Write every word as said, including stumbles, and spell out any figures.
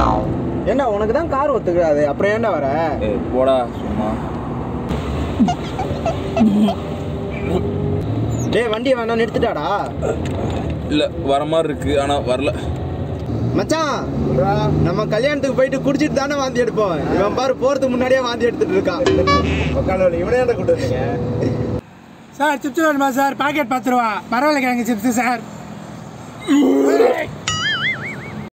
ஏண்டா உனக்கு தான் கார் ஒத்துக்காது, அப்புறம் ஏண்டா வர? ஏய் போடா சும்மா. டேய் வண்டி வேணா நிறுத்திட்டாடா. இல்லை வர மாதிரி இருக்கு ஆனால் வரல. மச்சான் நம்ம கல்யாணத்துக்கு போயிட்டு குடிச்சிட்டு தானே வாந்தி எடுப்போம். இவன் பாரு போறதுக்கு முன்னாடியே வாந்தி எடுத்துட்டு இருக்கான். இவனே கூட்டு வந்தீங்க சார்? சிப்ஸ் வேணுமா சார்? பாக்கெட் பத்து ரூபா. பரவாயில்ல கிழங்கு சிப்ஸ் சார்.